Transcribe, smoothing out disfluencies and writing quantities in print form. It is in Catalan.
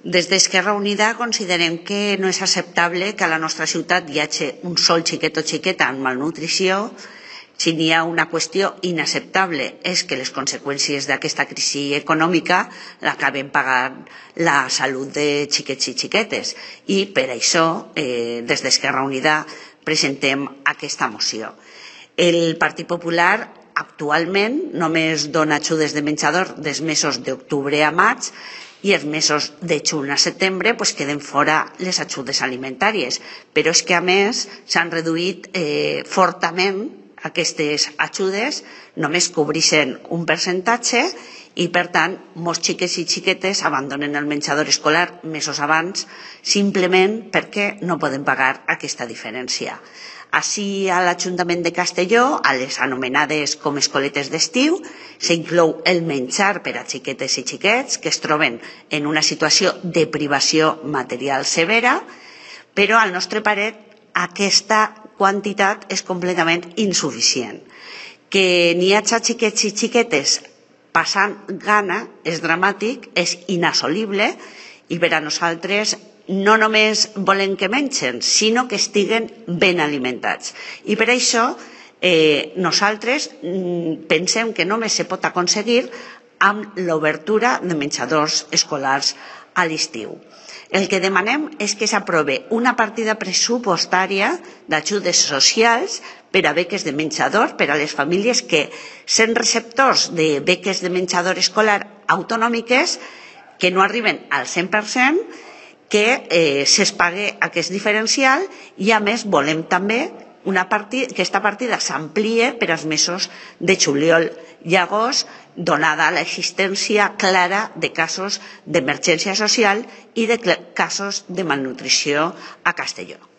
Des d'Esquerra Unida considerem que no és acceptable que a la nostra ciutat hi hagi un sol xiquet o xiqueta amb malnutrició. Si n'hi ha una qüestió inacceptable és que les conseqüències d'aquesta crisi econòmica l'acaben pagant la salut de xiquets i xiquetes. I per això, des d'Esquerra Unida, presentem aquesta moció. El Partit Popular actualment només dona ajudes de menjador dels mesos d'octubre a maig i els mesos de juny a setembre queden fora les ajudes alimentàries. Però és que, a més, s'han reduït fortament aquestes ajudes, només cobreixen un percentatge i, per tant, molts xiquets i xiquetes abandonen el menjador escolar mesos abans simplement perquè no poden pagar aquesta diferència. Així, a l'Ajuntament de Castelló, a les anomenades com escoletes d'estiu, s'inclou el menjar per a xiquetes i xiquets que es troben en una situació de privació material severa, però al nostre parer aquesta quantitat és completament insuficient. Que n'hi hagi xiquets i xiquetes passant gana és dramàtic, és inassolible i per a nosaltres no només volem que mengen, sinó que estiguen ben alimentats. I per això nosaltres pensem que només se pot aconseguir amb l'obertura de menjadors escolars a l'estiu. El que demanem és que s'aprovi una partida pressupostària d'ajudes socials per a beques de menjador per a les famílies que, sent receptors de beques de menjador escolar autonòmiques, que no arriben al 100%, que se'ls pague aquest diferencial i, a més, volem també que aquesta partida s'amplie per als mesos de juliol i agost, donada l'existència clara de casos d'emergència social i de casos de malnutrició a Castelló.